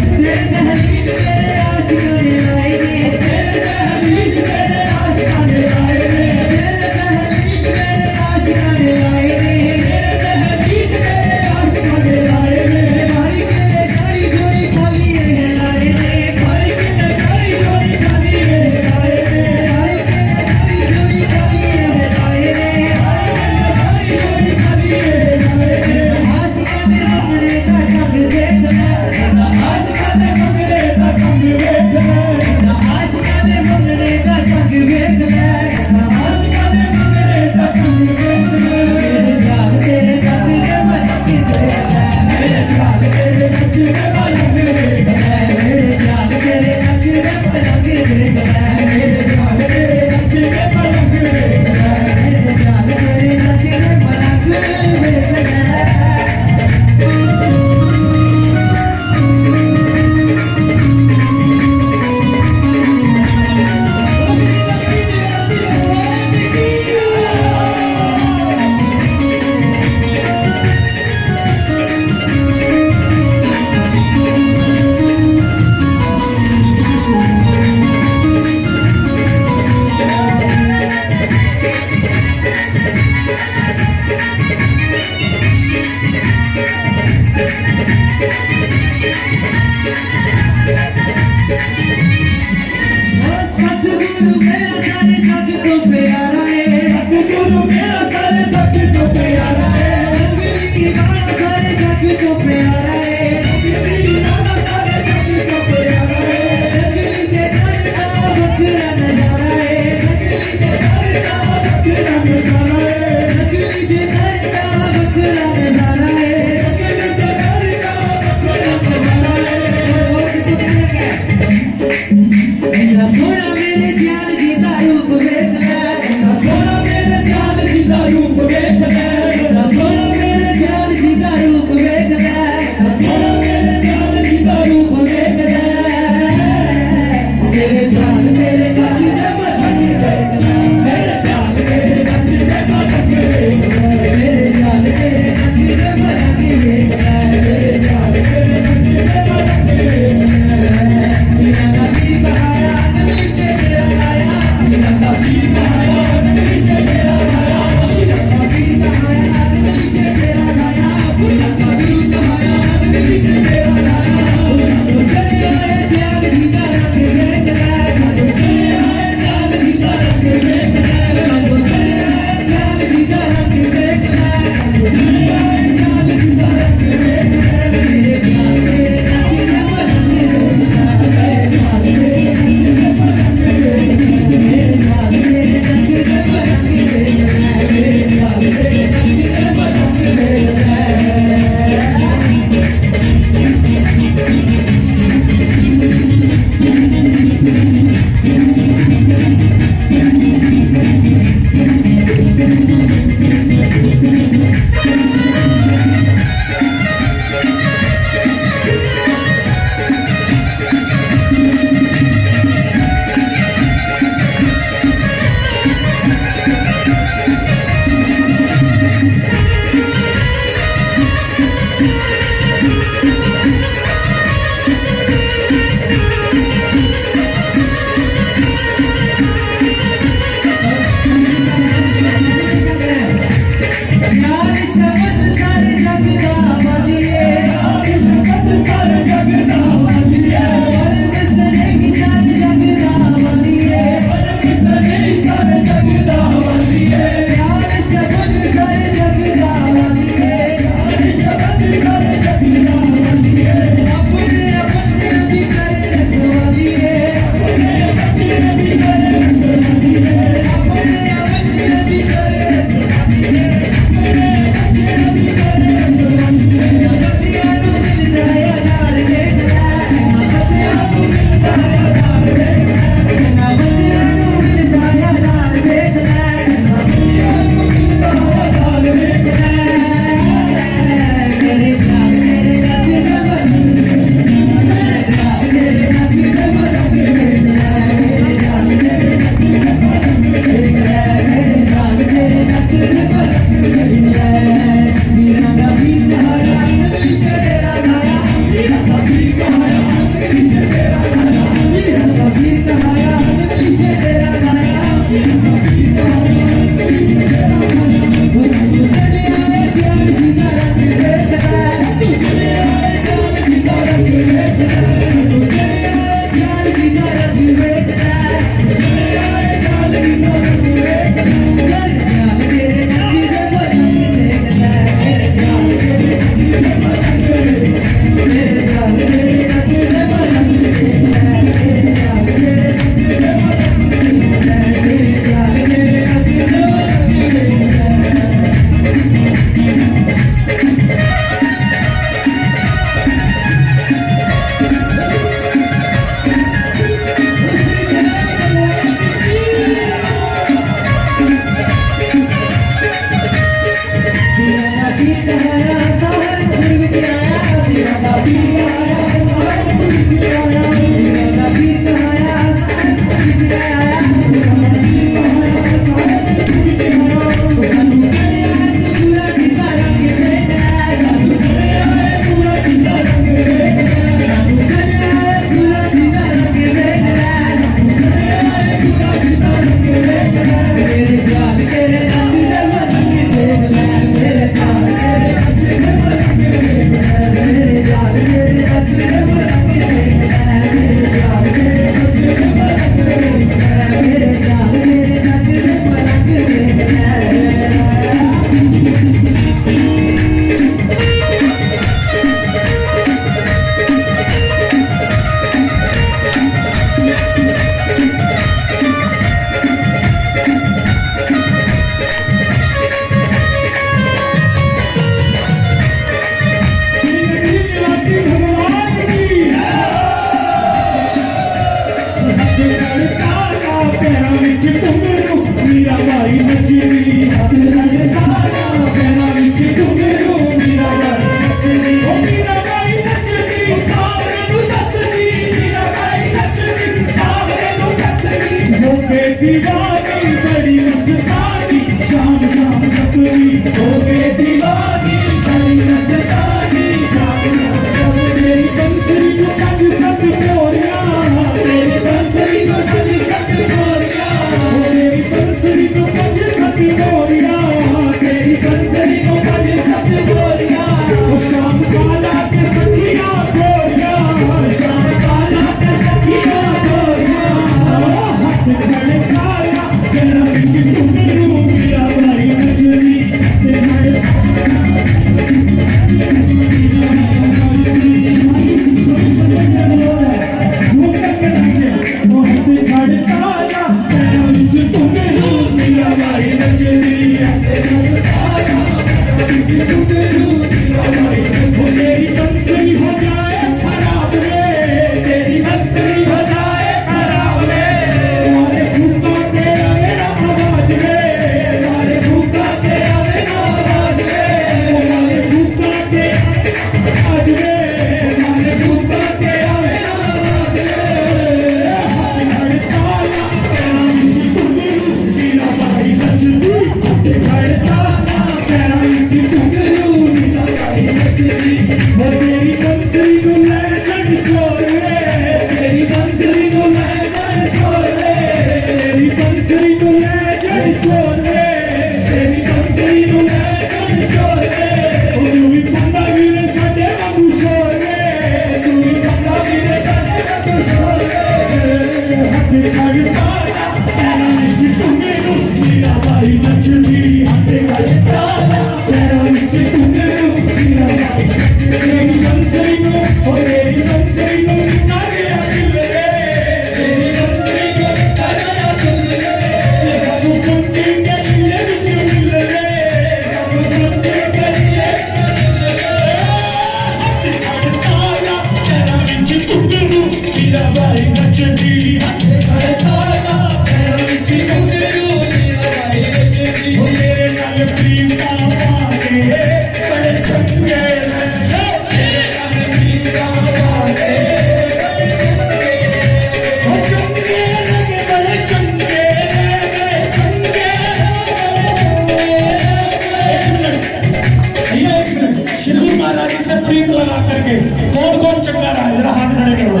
प्रीत लगा करके कौन कौन चंगा रहा है, जरा हाथ खड़े करो।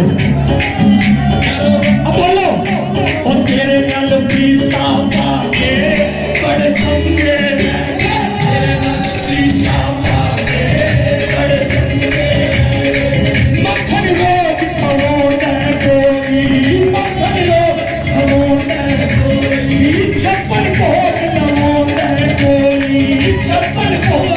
अब बोलो, और तेरे नाल प्रीता पाके बड़े चंगे, तेरे नाल प्रीता पाके बड़े चंगे। मक्खन लोग खवोंदा कोई, मक्खन लोग खवोंदा कोई, छप्पन भोग नवोंदा कोई, छप्पन भोग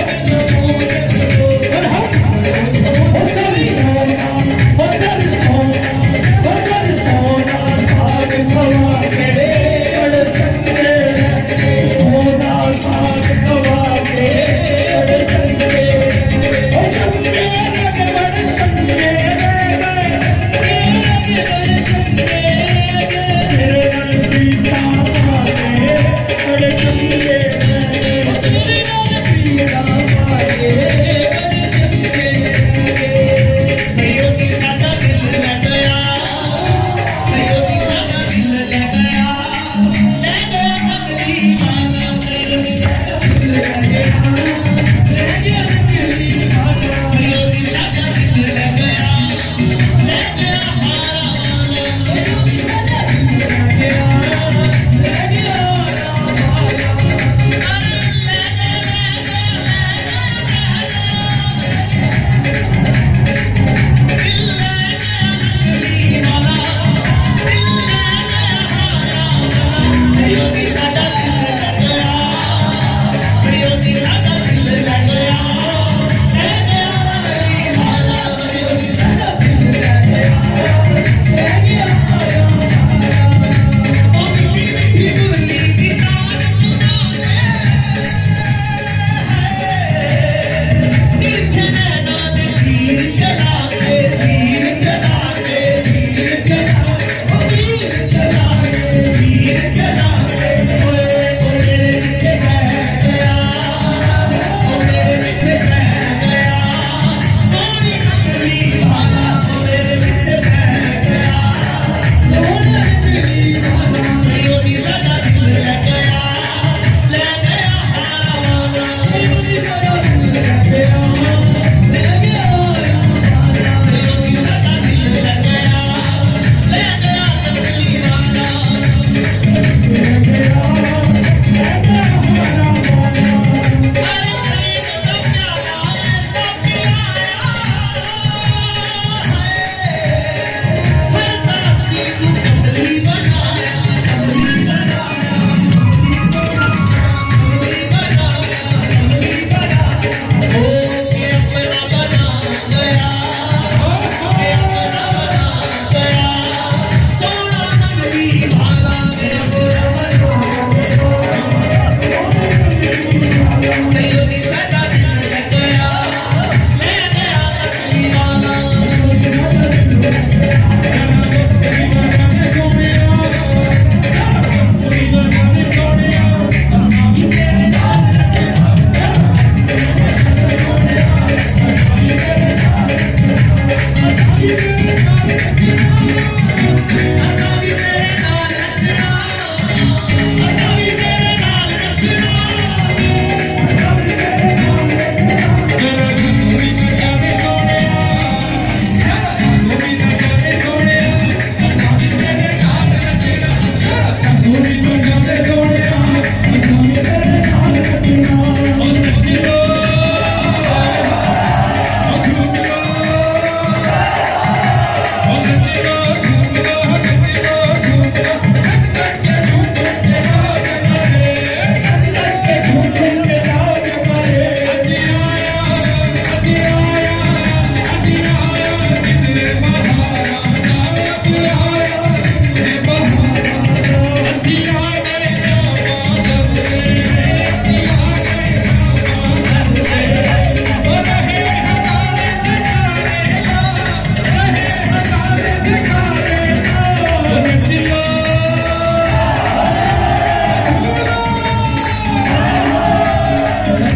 Sayo di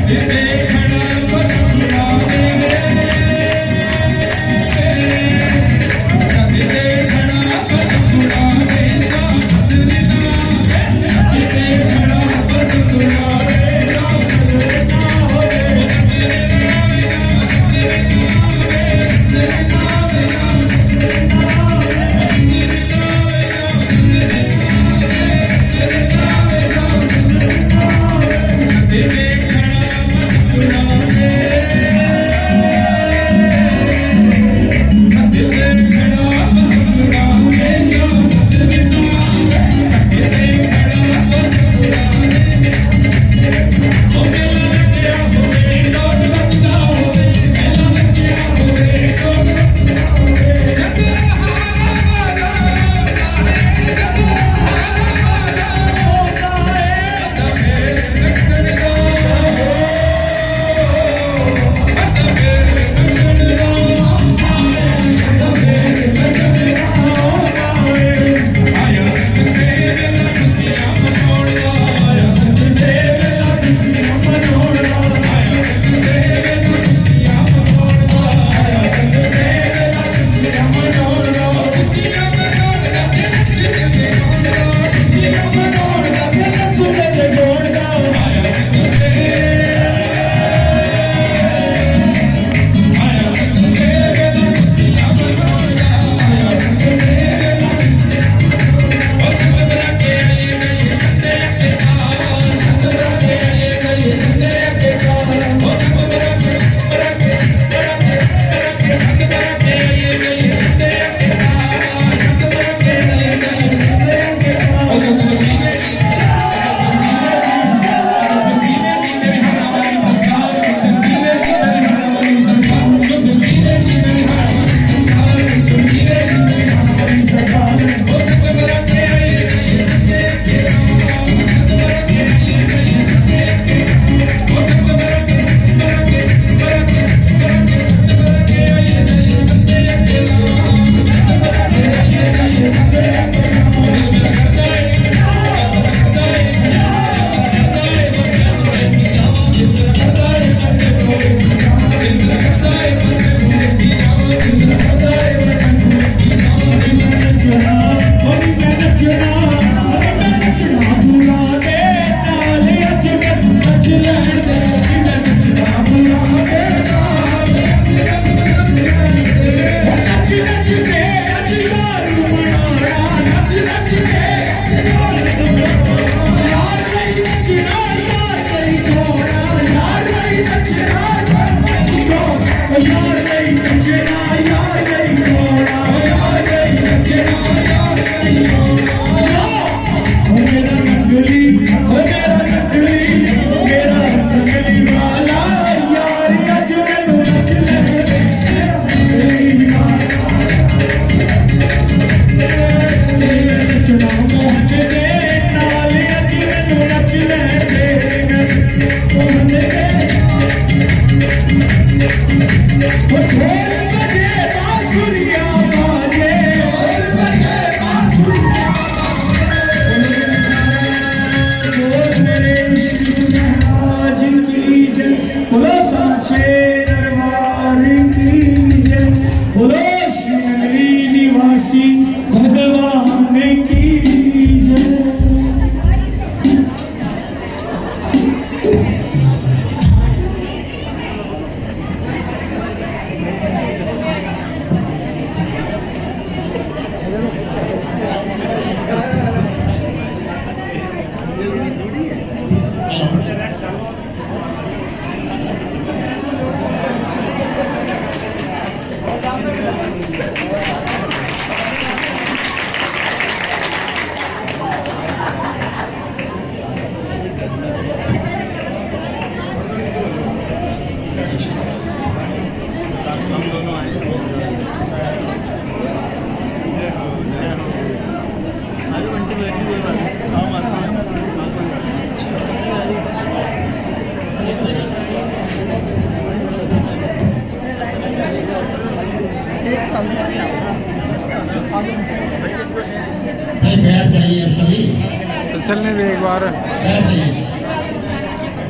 भाई बैठ जाइए सभी, चलने दे एक बार। बैठ जाइए।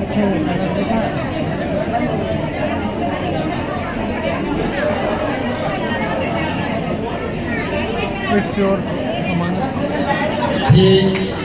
अच्छा लगा देखा। इट्स योर ये